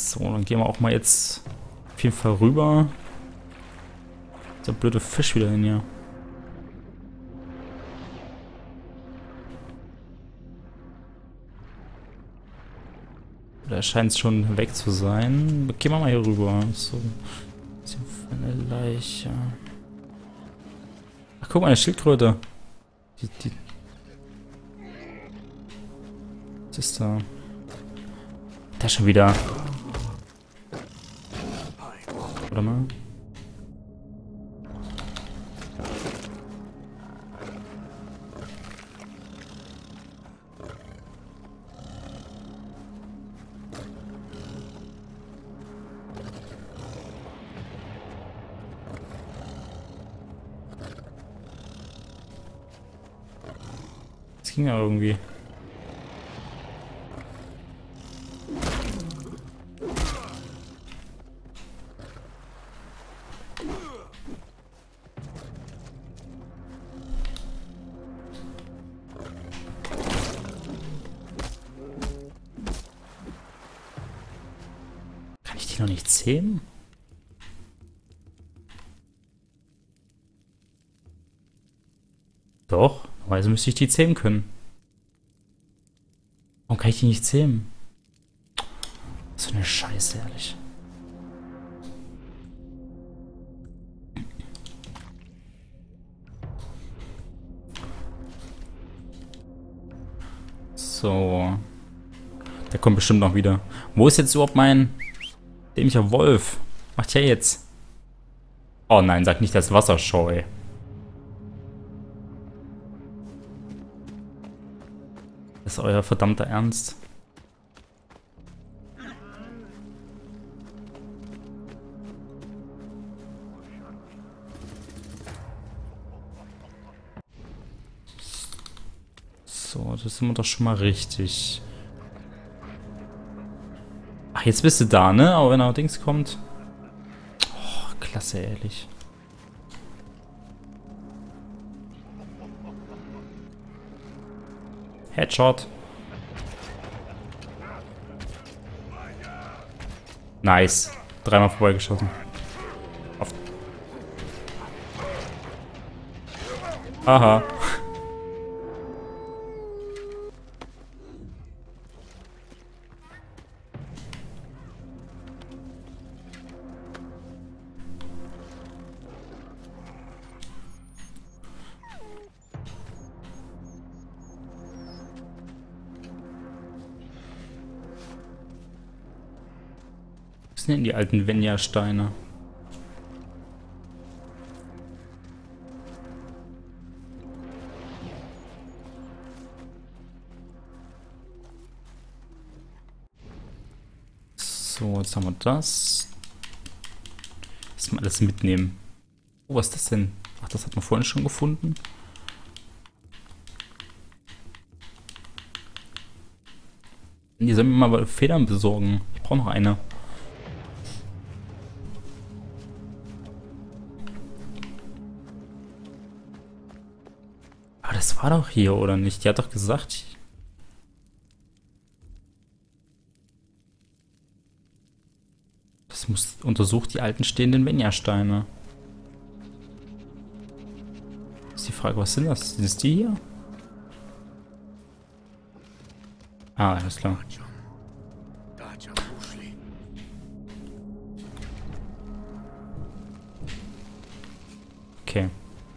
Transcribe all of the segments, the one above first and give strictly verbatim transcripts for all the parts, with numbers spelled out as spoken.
So, dann gehen wir auch mal jetzt auf jeden Fall rüber. Der blöde Fisch wieder hin hier. Da scheint es schon weg zu sein. Gehen wir mal hier rüber. So. Was ist hier für eine Leiche? Ach, guck mal, eine Schildkröte. Die, die. Was ist da? Da schon wieder. Warte mal. Das ging ja irgendwie. Kann ich die noch nicht zähmen? Doch, normalerweise müsste ich die zähmen können. Warum kann ich die nicht zähmen? Was für eine Scheiße, ehrlich. So. Der kommt bestimmt noch wieder. Wo ist jetzt überhaupt mein dämlicher Wolf? Macht ja jetzt. Oh nein, sag nicht das Wasserscheu. Das ist euer verdammter Ernst. So, das sind wir doch schon mal richtig. Ach, jetzt bist du da, ne? Aber wenn allerdings kommt. Oh, klasse, ehrlich. Headshot. Nice. Dreimal vorbeigeschossen. Auf. Aha. Was sind denn die alten Venya-Steine? So, jetzt haben wir das. Lass mal alles mitnehmen. Oh, was ist das denn? Ach, das hat man vorhin schon gefunden. Die sollen mir mal Federn besorgen. Ich brauche noch eine. Aber das war doch hier, oder nicht? Die hat doch gesagt... Das muss untersucht die alten stehenden Venya-Steine. Ist die Frage, was sind das? Sind es die hier? Ah, alles klar. Okay.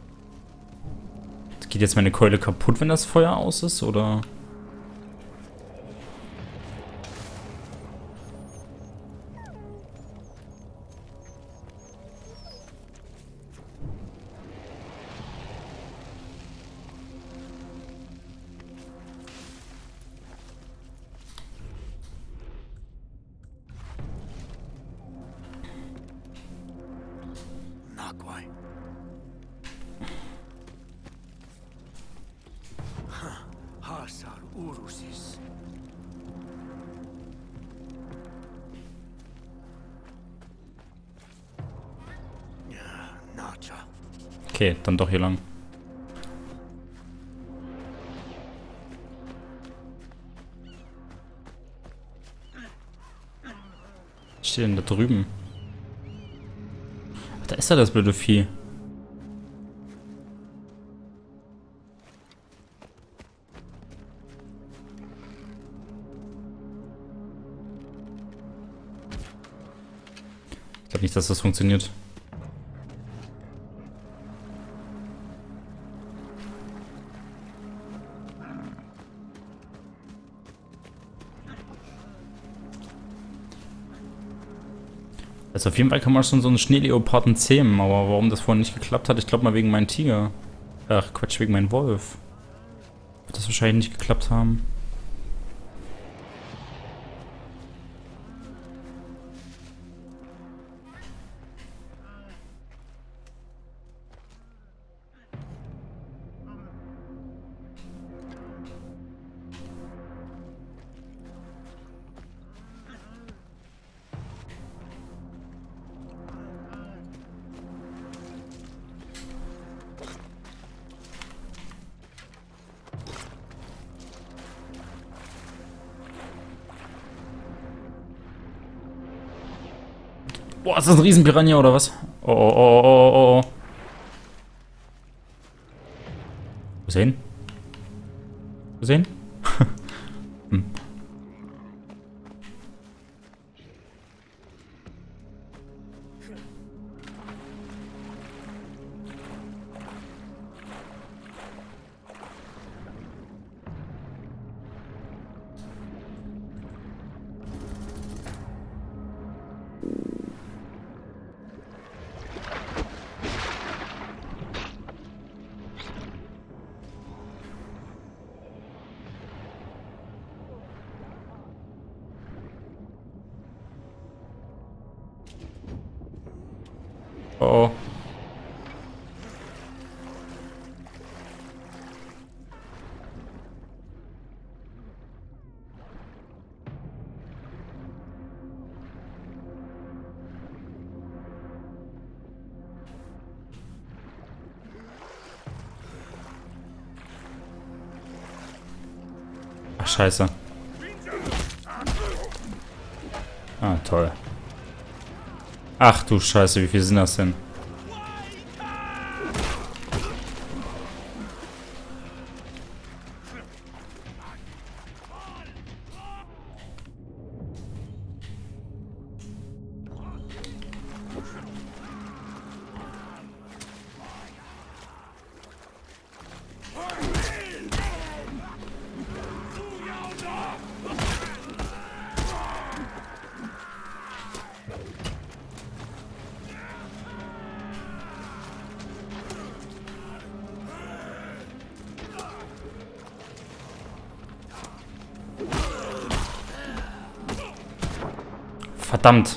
Geht jetzt meine Keule kaputt, wenn das Feuer aus ist, oder? Okay, dann doch hier lang. Was steht denn da drüben? Ach, da ist ja das blöde Vieh. Ich glaube nicht, dass das funktioniert. Also auf jeden Fall kann man schon so einen Schneeleoparden zähmen, aber warum das vorhin nicht geklappt hat, ich glaube mal wegen meinem Tiger. Ach Quatsch, wegen meinem Wolf. Wird das wahrscheinlich nicht geklappt haben. Boah, ist das ein Riesenpiranha oder was? Oh, oh, oh, oh, oh, oh. Wo ist er hin? Wo ist er hin? hm. Oh, oh. Ach, scheiße. Ah, toll. Ach du Scheiße, wie viel sind das denn? Verdammt.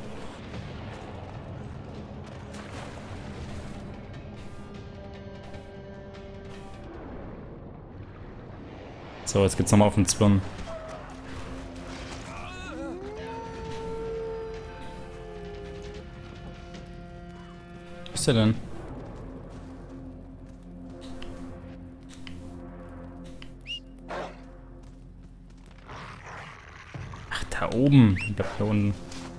So, jetzt geht's nochmal auf den Zwirn. Wo ist der denn? Ach, da oben. Ich glaube, hier unten.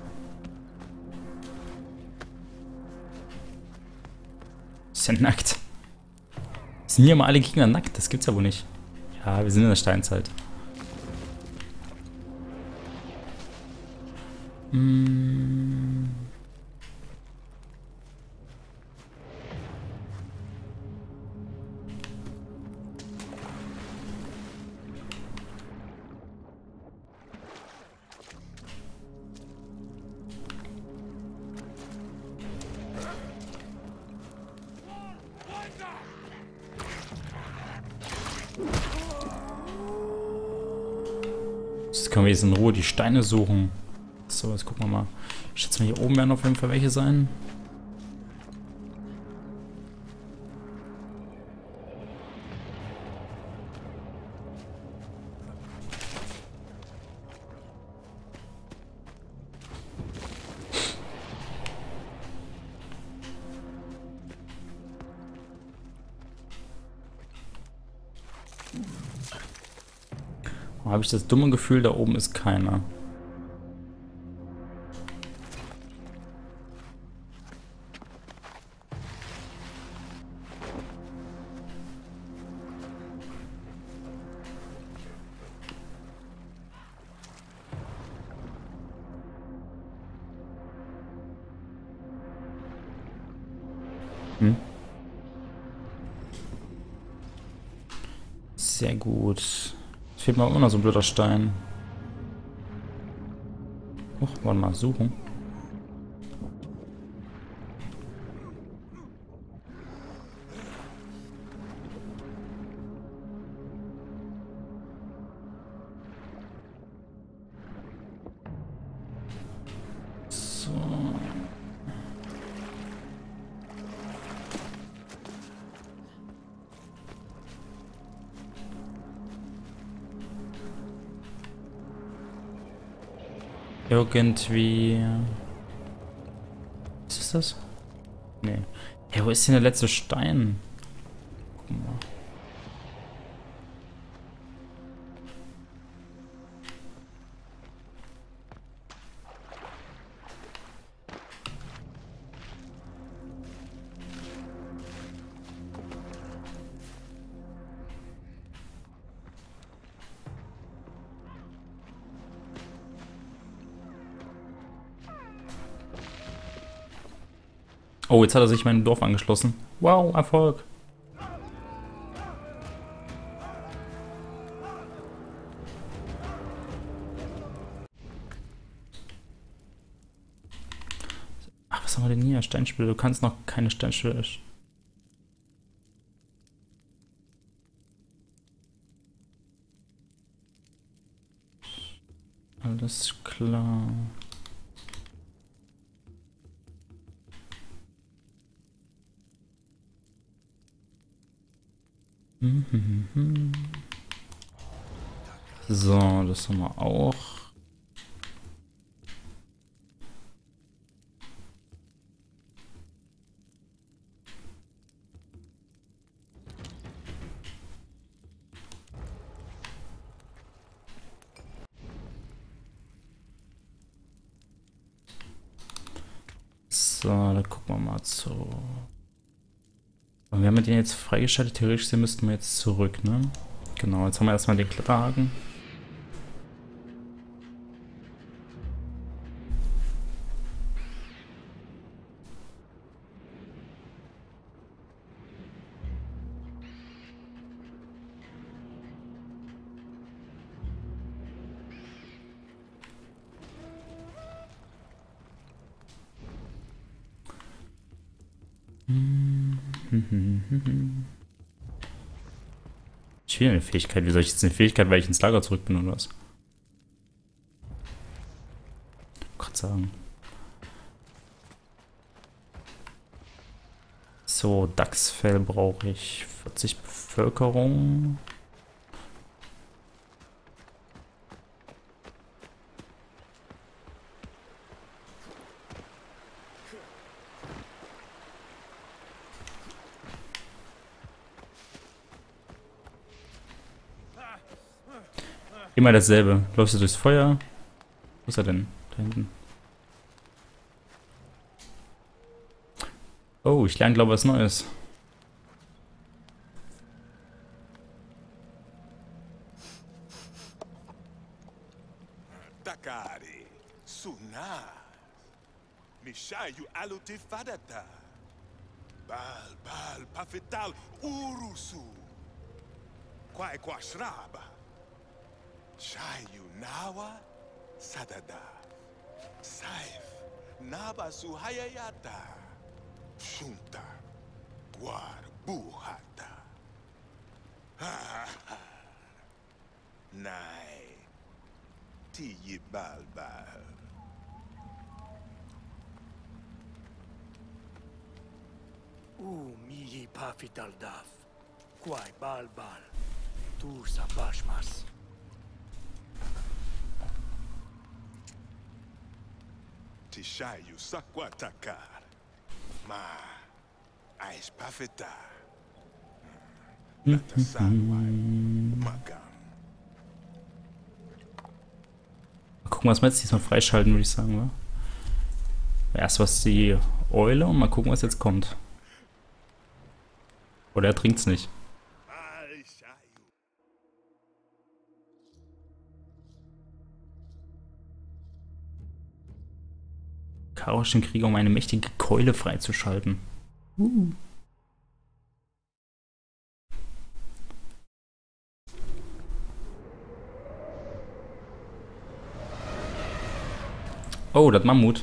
Ist ja nackt. Sind hier mal alle Gegner nackt? Das gibt's ja wohl nicht. Ja, wir sind in der Steinzeit. Hm. Jetzt können wir jetzt in Ruhe die Steine suchen. So, jetzt gucken wir mal. Ich schätze mal, hier oben werden auf jeden Fall welche sein. Habe ich das dumme Gefühl, da oben ist keiner. Hm? Sehr gut. Es fehlt mir immer noch so ein blöder Stein. Och, wollen wir mal suchen. So. Irgendwie... Was ist das? Nee. Hey, wo ist denn der letzte Stein? Guck mal. Oh, jetzt hat er sich meinem Dorf angeschlossen. Wow, Erfolg. Ach, was haben wir denn hier? Steinspiele. Du kannst noch keine Steinspiele. Alles klar. So, das haben wir auch. So, da gucken wir mal zu. Und wir haben den jetzt freigeschaltet. Theoretisch müssten wir jetzt zurück, ne? Genau, jetzt haben wir erstmal den Kletterhaken. Ich will eine Fähigkeit. Wie soll ich jetzt eine Fähigkeit, weil ich ins Lager zurück bin oder was? Gott sagen. So, Dachsfell brauche ich. vierzig Bevölkerung. Immer dasselbe. Läufst du durchs Feuer? Wo ist er denn? Da hinten. Oh, ich lerne, glaube ich, was Neues. Takari, Suna, Mishayu Aluti Fadata, Bal Bal Pafetal Urusu, Kwai Kwashraba, Shayu Nawa, Sadada, Saif, Naba Suhayayata, Shunta, Guar Buhata, Nai. Tiyi Balbal. U miyi pafitaldaf. Kwai balbal. Tu sabashmas. Tishayu Sakwatakar. Ma. Ais Pafeta. Latasawai. Magam. Mal gucken, was wir jetzt diesmal freischalten, würde ich sagen, wa? Erst was die Eule und mal gucken, was jetzt kommt. Oder er trinkt's nicht. Karischen Krieger, um eine mächtige Keule freizuschalten. Uh. Oh, das Mammut.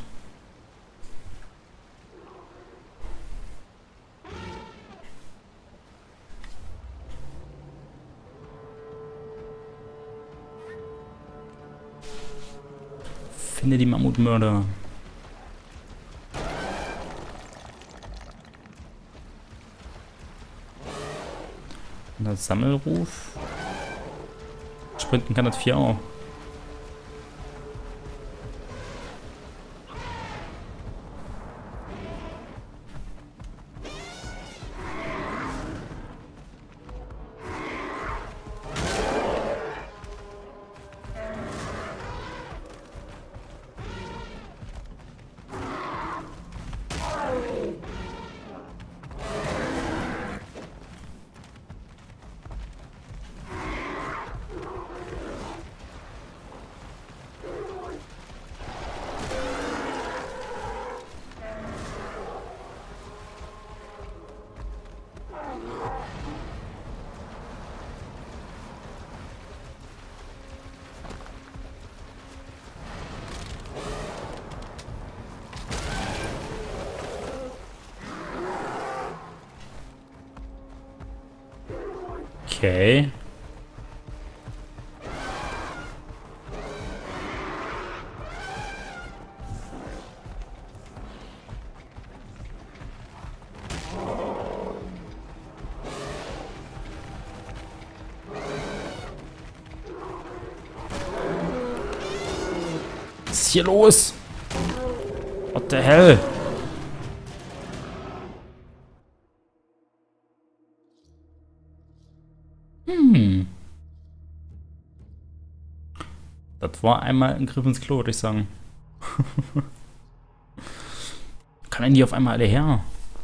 Finde die Mammutmörder. Und das Sammelruf. Sprinten kann das Vieh auch. Okay. Was ist hier los? What the hell? Hm. Das war einmal ein Griff ins Klo, würde ich sagen. Kann denn die auf einmal alle her?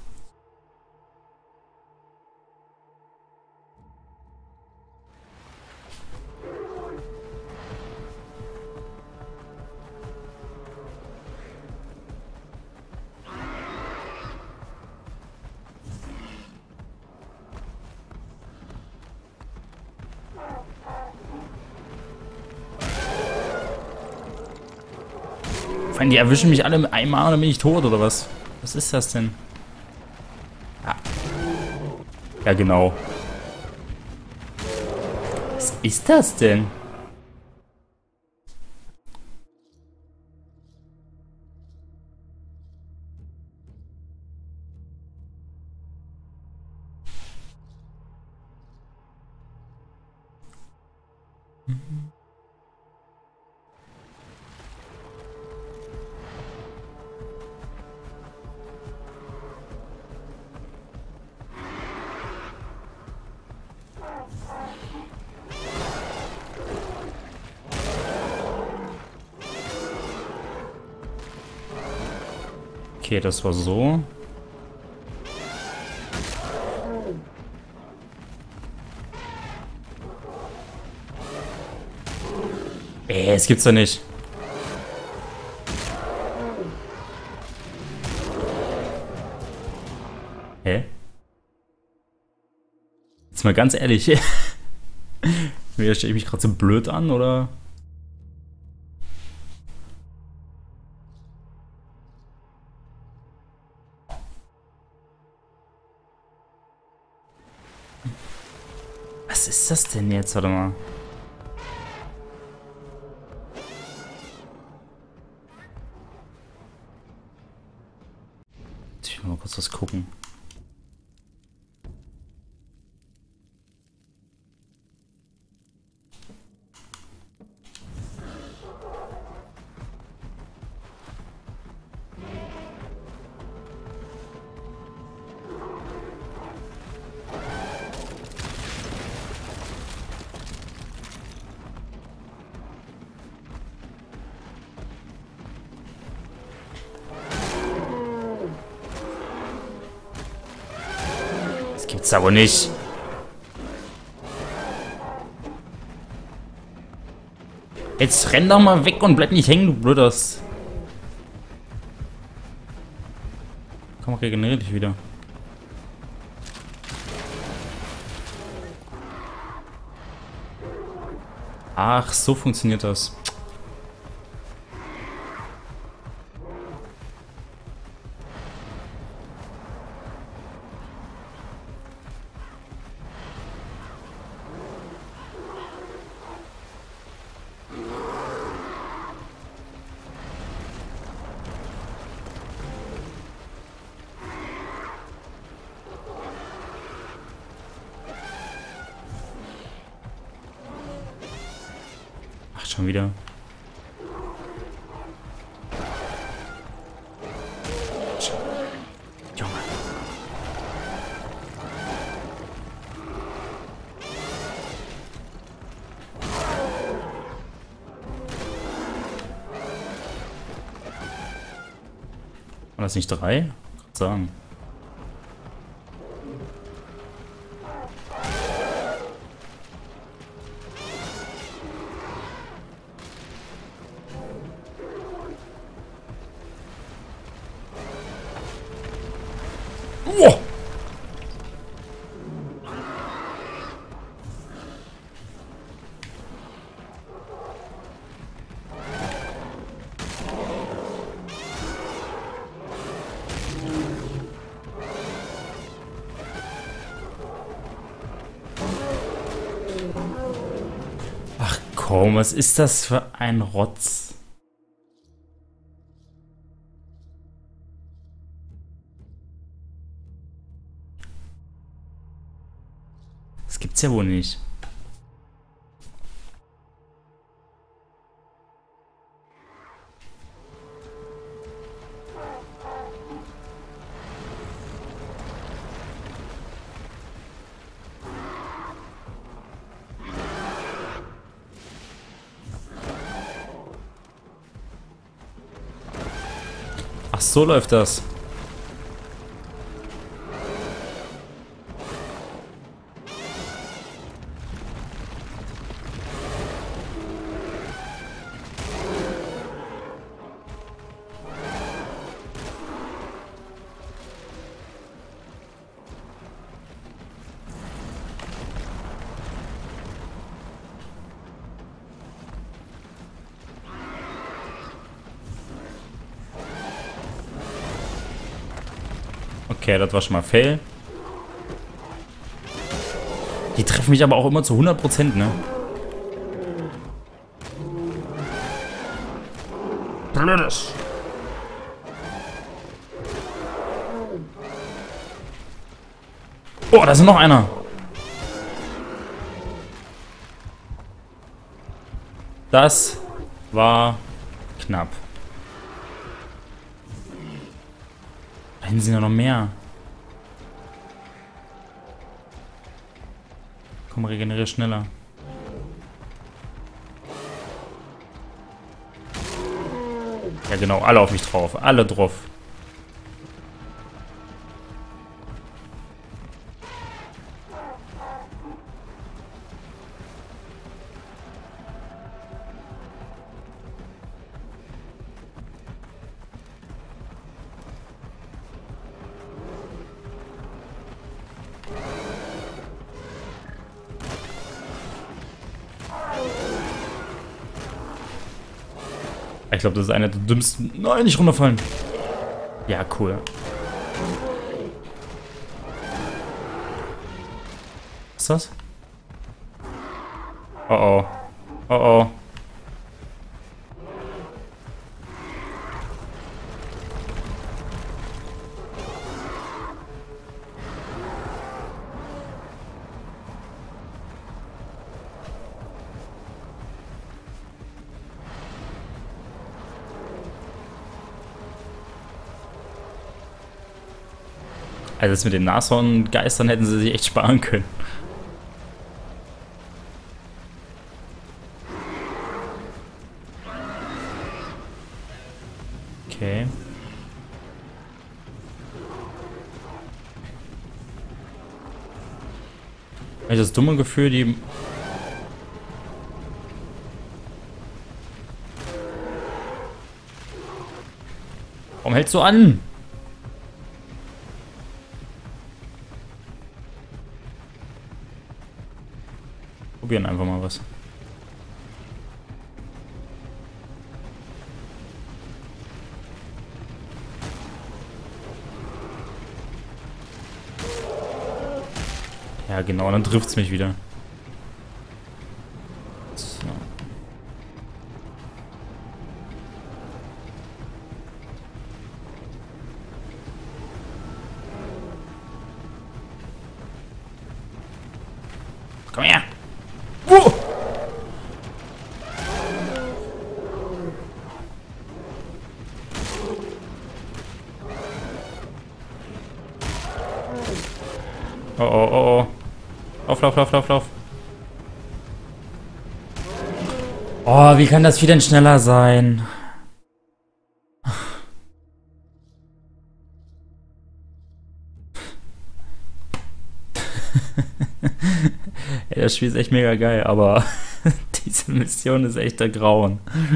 Die erwischen mich alle mit einmal und dann bin ich tot, oder was? Was ist das denn? Ah. Ja, genau. Was ist das denn? Mhm. Okay, das war so. Ey, es gibt's doch nicht. Hä? Jetzt mal ganz ehrlich. Stelle ich mich gerade so blöd an, oder? Was ist das denn jetzt? Warte mal. Ich will mal kurz was gucken. Gibt's aber nicht. Jetzt renn doch mal weg und bleib nicht hängen, du Blöders. Komm, regenerier dich wieder. Ach, so funktioniert das. Schon wieder. Junge. War das nicht drei? Ich kann sagen. Oh! Ach komm, was ist das für ein Rotz? Das gibt's ja wohl nicht. Ach, so läuft das. Okay, das war schon mal fail. Die treffen mich aber auch immer zu hundert Prozent, ne? Blödes. Oh, da ist noch einer. Das war knapp. Da hinten sind ja noch mehr. Komm, regeneriere schneller. Ja genau, alle auf mich drauf. Alle drauf. Ich glaube, das ist einer der dümmsten... Nein, nicht runterfallen. Ja, cool. Was ist das? Oh oh. Oh oh. Also das mit den Nashorngeistern hätten sie sich echt sparen können. Okay. Ich habe das dumme Gefühl, die... Warum hältst du an? Probieren einfach mal was. Ja genau, dann trifft es mich wieder. So. Komm her! Uh! Oh, oh, oh, oh. Lauf, lauf, lauf, lauf, lauf. Oh, wie kann das Vieh denn schneller sein? Ey, das Spiel ist echt mega geil, aber diese Mission ist echt der Grauen.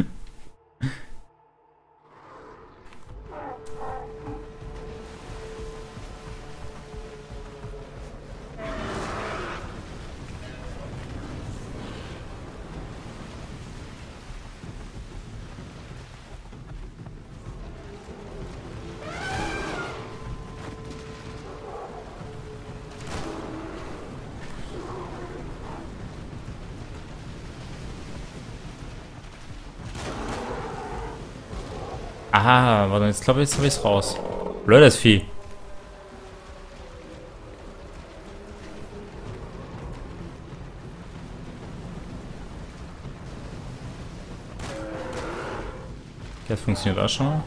Aha, warte, jetzt glaube ich, jetzt habe ich es raus. Blödes Vieh. Das funktioniert auch schon mal.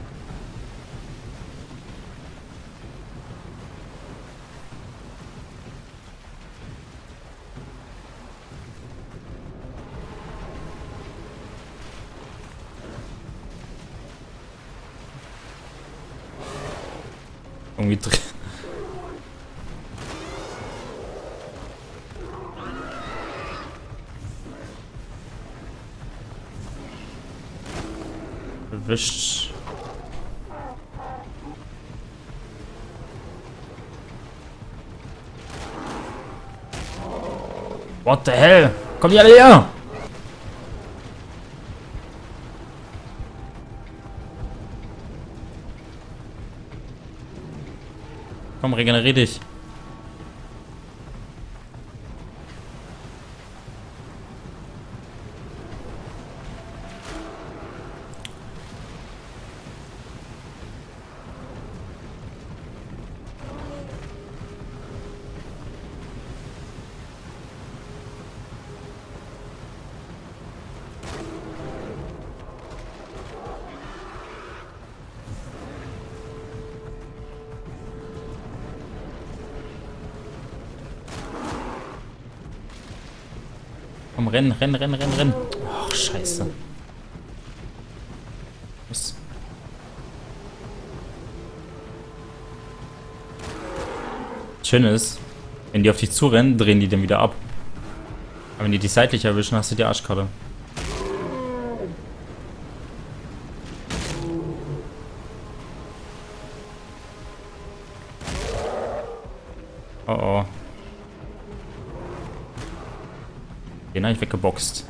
Irgendwie drin. Erwischt. What the hell? Komm die alle her! Komm, regenerier dich. Komm, rennen, rennen, rennen, rennen, rennen. Ach, scheiße. Was? Schön ist, wenn die auf dich zurennen, drehen die dann wieder ab. Aber wenn die dich seitlich erwischen, hast du die Arschkarte. Oh oh. Den habe ich weggeboxt.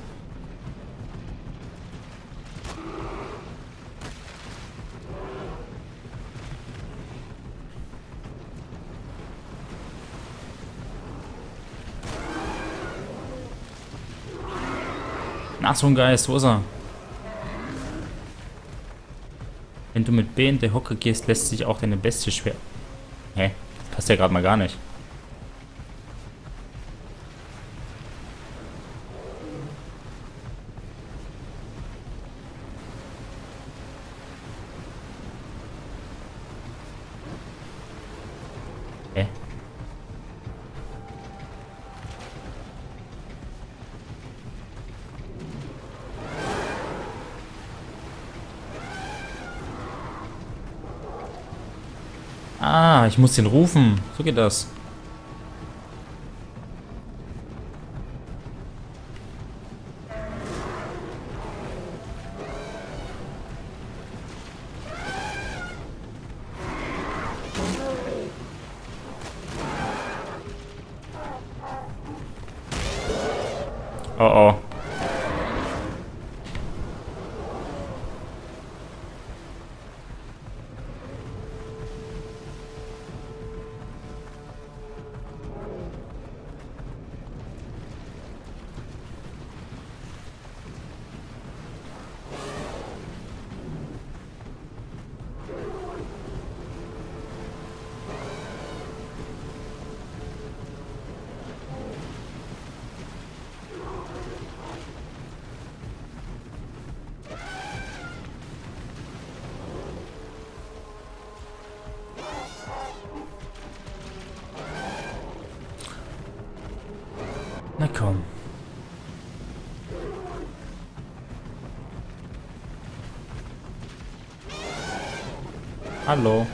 Ach, so ein Geist, wo ist er? Wenn du mit B in der Hocke gehst, lässt sich auch deine Bestie schwer. Hä? Das passt ja gerade mal gar nicht. Hä? Ah, ich muss den rufen. So geht das. Oh oh. komm. Hallo.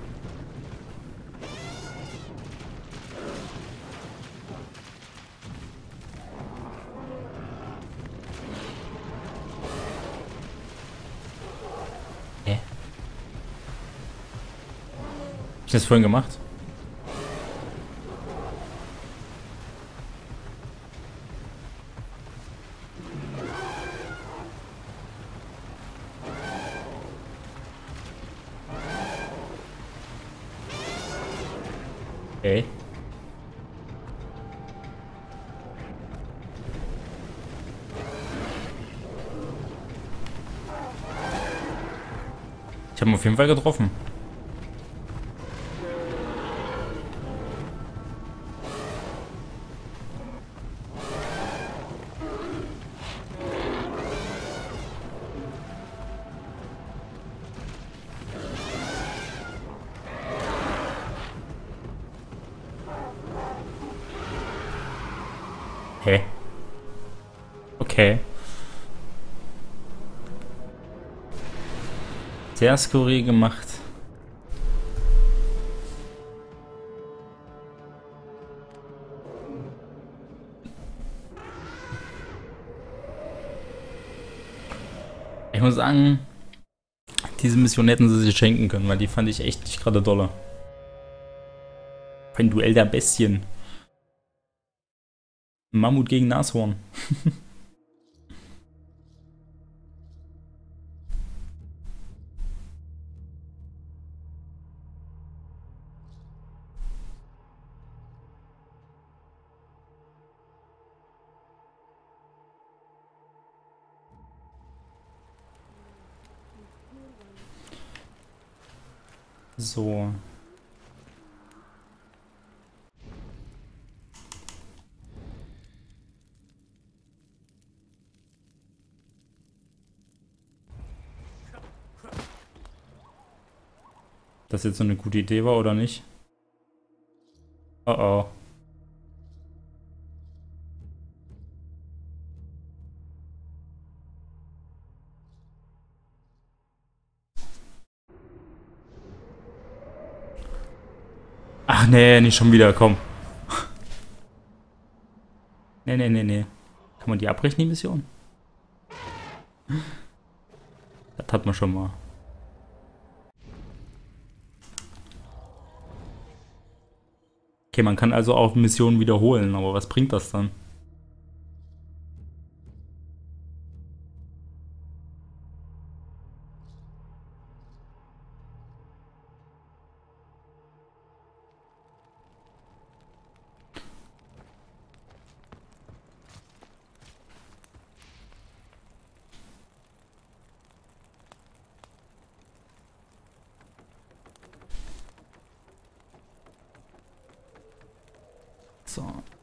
Hä? Hab ich das vorhin gemacht? Okay. Ich habe ihn auf jeden Fall getroffen. Hä? Okay. Sehr skurril gemacht. Ich muss sagen, diese Mission hätten sie sich schenken können, weil die fand ich echt nicht gerade dolle. Ein Duell der Bestien. Mammut gegen Nashorn. So. Das jetzt so eine gute Idee war oder nicht? Oh oh. Ach nee, nicht schon wieder, komm. Nee, nee, nee, nee. Kann man die abbrechen, die Mission? Das hat man schon mal. Okay, man kann also auch Missionen wiederholen, aber was bringt das dann? So.